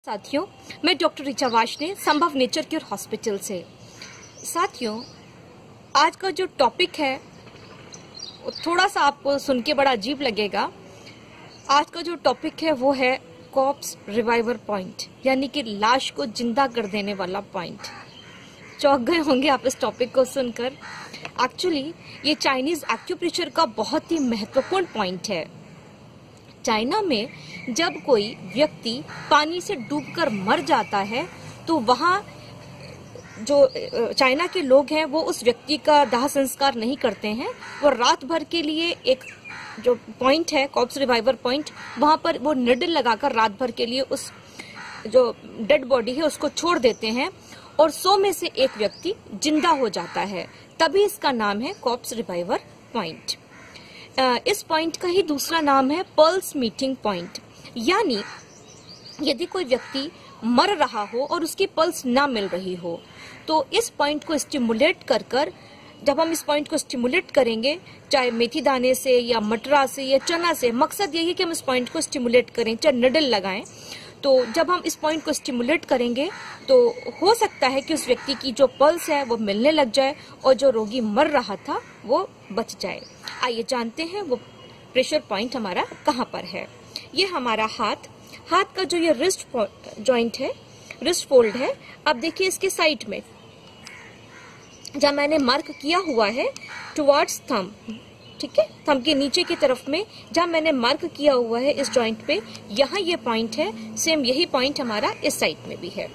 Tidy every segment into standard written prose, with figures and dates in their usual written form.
साथियों, मैं डॉक्टर ऋचा वाशने संभव नेचर केयर हॉस्पिटल से। साथियों, आज का जो टॉपिक है थोड़ा सा आपको सुन के बड़ा अजीब लगेगा। आज का जो टॉपिक है वो है कॉर्प्स रिवाइवर पॉइंट, यानी कि लाश को जिंदा कर देने वाला पॉइंट। चौंक गए होंगे आप इस टॉपिक को सुनकर। एक्चुअली ये चाइनीज एक्यूप्रेशर का बहुत ही महत्वपूर्ण पॉइंट है। चाइना में जब कोई व्यक्ति पानी से डूबकर मर जाता है तो वहाँ जो चाइना के लोग हैं वो उस व्यक्ति का दाह संस्कार नहीं करते हैं। वो रात भर के लिए एक जो पॉइंट है कॉर्प्स रिवाइवर पॉइंट, वहां पर वो निडल लगाकर रात भर के लिए उस जो डेड बॉडी है उसको छोड़ देते हैं और 100 में से एक व्यक्ति जिंदा हो जाता है। तभी इसका नाम है कॉर्प्स रिवाइवर पॉइंट। इस पॉइंट का ही दूसरा नाम है पल्स मीटिंग पॉइंट, यानी यदि कोई व्यक्ति मर रहा हो और उसकी पल्स ना मिल रही हो तो इस पॉइंट को स्टिमुलेट कर जब हम इस पॉइंट को स्टिमुलेट करेंगे, चाहे मेथी दाने से या मटरा से या चना से, मकसद यही है कि हम इस पॉइंट को स्टिमुलेट करें, चाहे निडल लगाएं। तो जब हम इस पॉइंट को स्टिमुलेट करेंगे तो हो सकता है कि उस व्यक्ति की जो पल्स है वो मिलने लग जाए और जो रोगी मर रहा था वो बच जाए। आइए जानते हैं वो प्रेशर पॉइंट हमारा कहाँ पर है। ये हमारा हाथ का जो ये रिस्ट जॉइंट है, रिस्ट फोल्ड है। अब देखिए इसके साइड में जहाँ मैंने मार्क किया हुआ है टुवर्ड्स थंब, ठीक है, थंब के नीचे की तरफ में जहाँ मैंने मार्क किया हुआ है इस जॉइंट पे, यहाँ ये पॉइंट है। सेम यही पॉइंट हमारा इस साइड में भी है।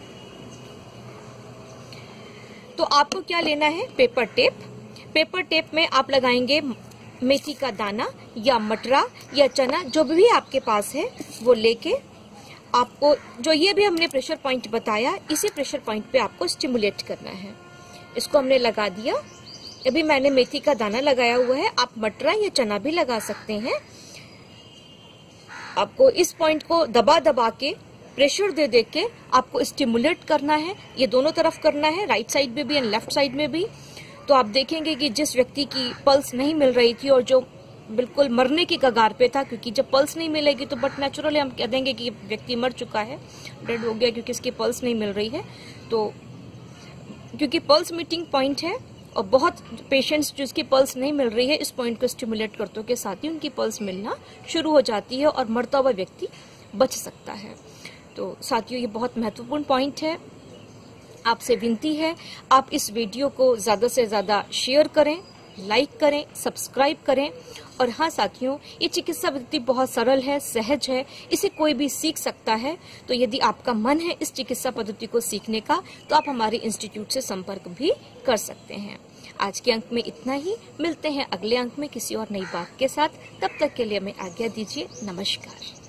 तो आपको क्या लेना है? Paper tape. पेपर टेप में आप लगाएंगे मेथी का दाना या मटरा या चना, जो भी आपके पास है वो लेके आपको जो ये भी हमने प्रेशर पॉइंट बताया, इसी प्रेशर पॉइंट पे आपको स्टिमुलेट करना है। इसको हमने लगा दिया। अभी मैंने मेथी का दाना लगाया हुआ है, आप मटरा या चना भी लगा सकते हैं। आपको इस पॉइंट को दबा दबा के प्रेशर दे दे के आपको स्टिमुलेट करना है। ये दोनों तरफ करना है, राइट साइड में भी एंड लेफ्ट साइड में भी। तो आप देखेंगे कि जिस व्यक्ति की पल्स नहीं मिल रही थी और जो बिल्कुल मरने की कगार पे था, क्योंकि जब पल्स नहीं मिलेगी तो बट नेचुरली हम कह देंगे कि व्यक्ति मर चुका है, डेड हो गया, क्योंकि इसकी पल्स नहीं मिल रही है। तो क्योंकि पल्स मीटिंग पॉइंट है और बहुत पेशेंट्स जिसकी पल्स नहीं मिल रही है इस पॉइंट को स्टिमुलेट करते के साथ ही उनकी पल्स मिलना शुरू हो जाती है और मरता हुआ व्यक्ति बच सकता है। तो साथियों, ये बहुत महत्वपूर्ण पॉइंट है। आपसे विनती है आप इस वीडियो को ज्यादा से ज्यादा शेयर करें, लाइक करें, सब्सक्राइब करें। और हाँ साथियों, ये चिकित्सा पद्धति बहुत सरल है, सहज है, इसे कोई भी सीख सकता है। तो यदि आपका मन है इस चिकित्सा पद्धति को सीखने का तो आप हमारे इंस्टीट्यूट से संपर्क भी कर सकते हैं। आज के अंक में इतना ही। मिलते हैं अगले अंक में किसी और नई बात के साथ। तब तक के लिए हमें आज्ञा दीजिए। नमस्कार।